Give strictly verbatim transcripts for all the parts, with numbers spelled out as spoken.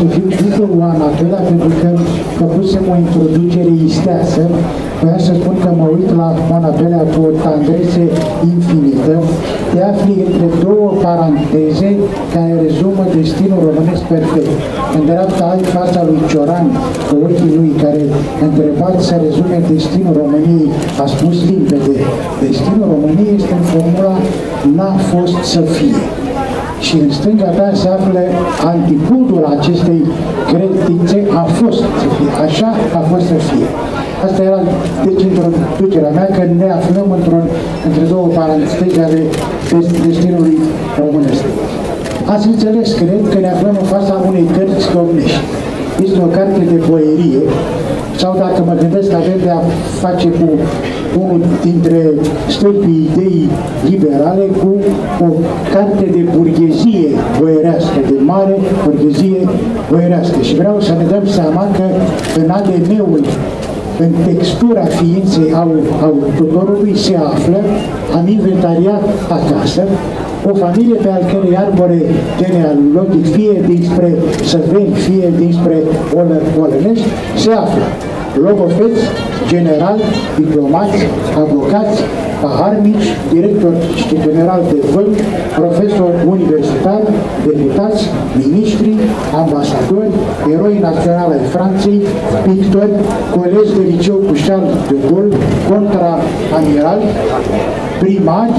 să fiu după Oana Pelea, pentru că făcusem o introducere isteasă. Voiam să spun că mă uit la Oana Pelea cu o tandrețe infinită. Te afli între două paranteze care rezumă destinul românesc perfect. În dreapta ai fața lui Cioran, cu ochii lui, care întrebat să rezume destinul României, a spus limpede. Destinul României este în formula n-a fost să fie. Și în stânga ta se află antipodul acestei credințe, a fost să fie. Așa a fost să fie. Asta era, deci, introducerea mea, că ne aflăm într-un, între două paranteze ale destinului românesc. Ați înțeles, cred, că ne aflăm în fața unei cărți domnești. Este o carte de boierie, sau dacă mă gândesc că avem de a face cu unul dintre stâlpii ideii liberale, cu o carte de burghezie boierească, de mare burghezie boierească. Și vreau să ne dăm seama că în A D N-ul, în textura ființei autorului se află, am inventariat acasă, o familie pe al cărei arbore genealogic, fie dinspre săveni, fie dinspre olănești, se află logofeți, generali, diplomați, avocați, paharnici, director general de vânt, profesori universitari, deputați, miniștri, ambasadori, eroi naționali ai Franței, pictori, colegi de liceu cu Charles de Gaulle, contra-amirali, primari,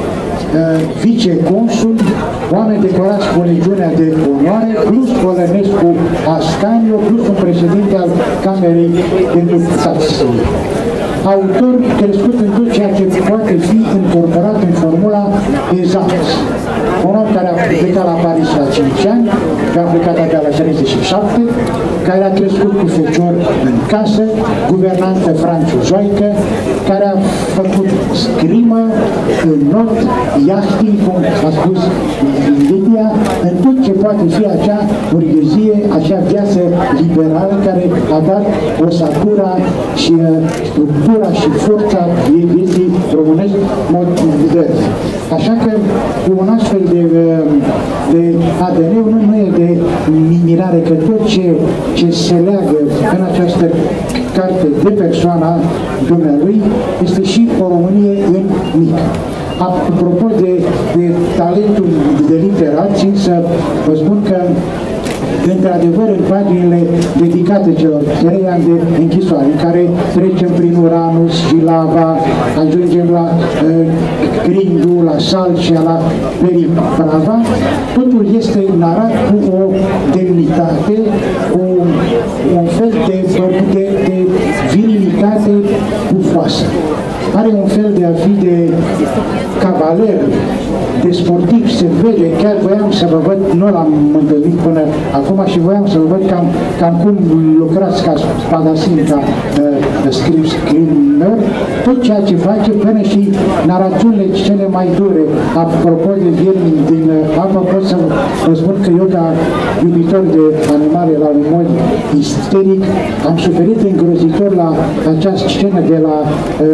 viceconsul, oameni decorați cu legiunea de onoare, plus Colănescu Ascanio, plus un președinte al Camerei de Deputați. Autor crescut în tot ceea ce poate fi incorporat în formula exact. Un om care a plecat la Paris la cinci ani, care a plecat abia la treizeci și șapte, care a crescut cu fecior în casă, guvernantă franțuzoică, care a făcut scrimă, not, iachting, cum a spus Lidia, în tot ce poate fi acea burghezie, acea viață liberală care a dat osatura și structura și forța vieții românești moderne. Așa că un astfel de, de A D N nu, nu e de mirare, că tot ce, ce se leagă în această carte de persoana dumnealui este și o Românie în mic. Apropo de, de talentul de literat, țin să vă spun că într-adevăr, în paginile dedicate celor trei ani de închisoare, în care trecem prin Uranus, Jilava, ajungem la uh, Grindu, la Salcea, la Periprava, totul este narat cu o demnitate, cu un fel de, de, de virilitate bufoasă. Are un fel de a fi de cavaler, de sportiv, se vede, chiar voiam să vă văd, nu l-am întâlnit până acum și voiam să vă văd cam, cam cum lucrați ca spadasin, ca uh, scrimer, tot ceea ce face, până și narațiunile cele mai dure, apropo de vierni din uh, apă, pot să vă spun că eu, ca iubitor de animale la un mod isteric, am suferit îngrozitor la această scenă de la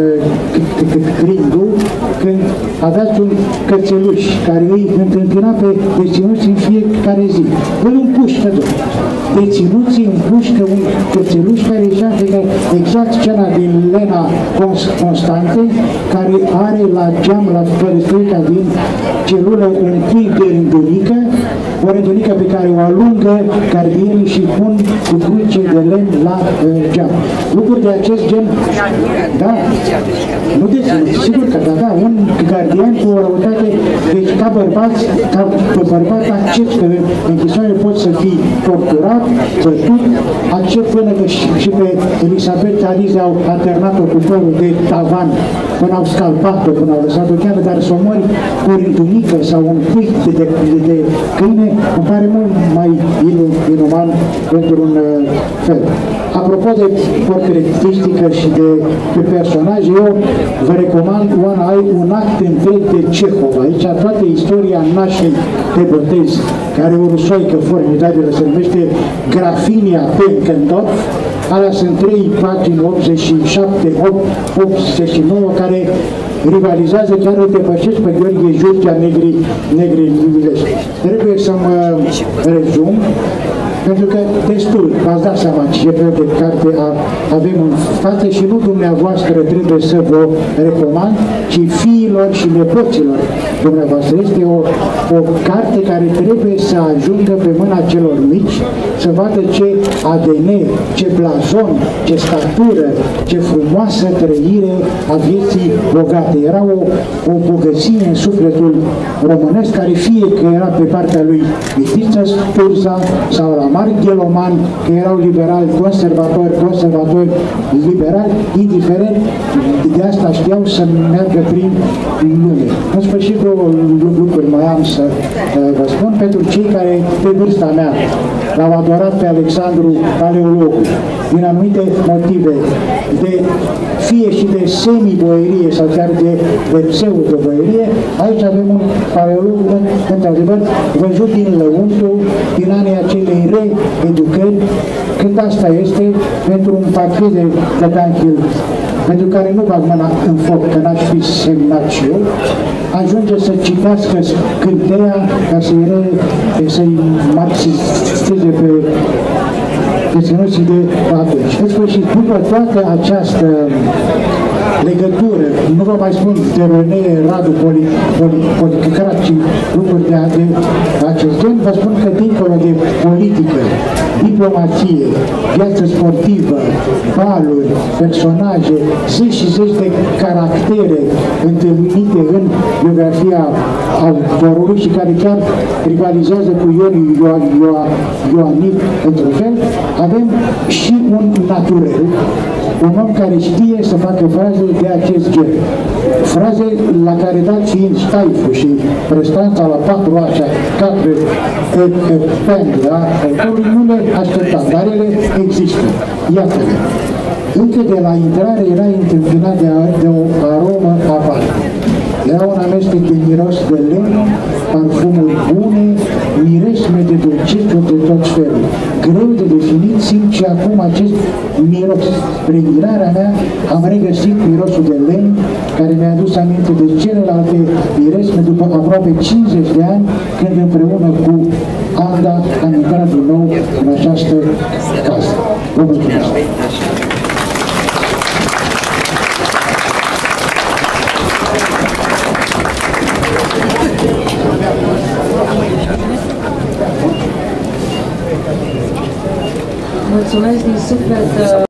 Grindu, când aveați un cățeluș care îi întâmpina pe deținuți în fiecare zi. Îl împușcă, domnule. Deținuții împușcă un cățeluș care ieșea exact scena din Lena Constante, care are la geam, la ferestruica din celulă un pui de rândunică, o rândunică pe care o alungă gardienii și pun cu cruce de lemn la uh, geam. Lucruri de acest gen, da, nu deținuți, sigur că da, da, un gardian cu o răutate, deci ca bărbat, ca bărbat accept că închisoare pot să fii torturat, bătut, accept până că și, și pe Elisabeta Alize au alternat-o cu părul de tavan, până au scalpat-o, până au lăsat-o chiar, dar să o mori cu o rândunică sau un pui de, de, de, de câine, îmi pare mult mai inuman pentru un uh, fel. Apropo de portretistică și de, de personaje, eu vă recomand, Oana, ai un act întreg de Cehov. Aici toată istoria nașei de botez, care o rusoică formidabilă, se numește Grafinia Penkendorf. Alea sunt trei pagini, optzeci și șapte optzeci și nouă, care rivalizează, chiar îl depășesc pe Gheorghe Jurgea Negri, Negri Livulescu. Trebuie să mă rezum. pentru că destul, v-ați dat seama ce fel de carte avem în față și nu dumneavoastră trebuie să vă recomand, ci fiilor și nepoților dumneavoastră. Este o, o carte care trebuie să ajungă pe mâna celor mici, să vadă ce A D N, ce blazon, ce statură, ce frumoasă trăire a vieții bogate. Era o, o bogăție în sufletul românesc, care fie că era pe partea lui Mitiță Sturza sau la Marc Gheloman, că erau liberali, conservatori, conservatori, liberali, indiferent, de asta știau să meargă prin lume. În sfârșit, două lucruri mai am să uh, vă spun. Pentru cei care, pe vârsta mea, l-au adorat pe Alexandru Paleologu, din anumite motive, de fie și de semi-boierie sau chiar de, de pseudo-boierie, aici avem un paleolog, într-adevăr, văzut din lăuntru, din anii acelei reeducări, când asta este pentru un partid de, de Danchil, pentru care nu bag mâna în foc, că n-aș fi semnat și eu, ajunge să citească Scânteia ca să-i să-i marxisteze pe deținuții de atunci. În sfârșit, după toată această legătură, nu vă mai spun de René Radu Politicrat, ci lucruri de, de acest gen, vă spun că dincolo de politică, diplomație, viață sportivă, baluri, personaje, zeci și zeci de caractere întâlnite în biografia autorului și care chiar rivalizează cu Ion Ioanid într-un fel, avem și un naturel, un om care știe să facă fraze de acest gen. Fraze la care dat fiind Staifu și prestanța la patru așa, quatre pen, da? Autorul nu le aștepta, dar ele există. Iată-le. Încă de la intrare era întâmpinat de, de o aromă aparte. Era un amestec de miros de lemn, parfumuri bune, miresme de dulcețuri de tot felul. Greu de definit, simt și acum acest miros. Prin mirarea mea am regăsit mirosul de lemn, care mi-a adus aminte de celelalte miresme după aproape cincizeci de ani, când împreună cu Anda am intrat din nou în această casă. Vă mulțumesc! Mulțumesc din suflet.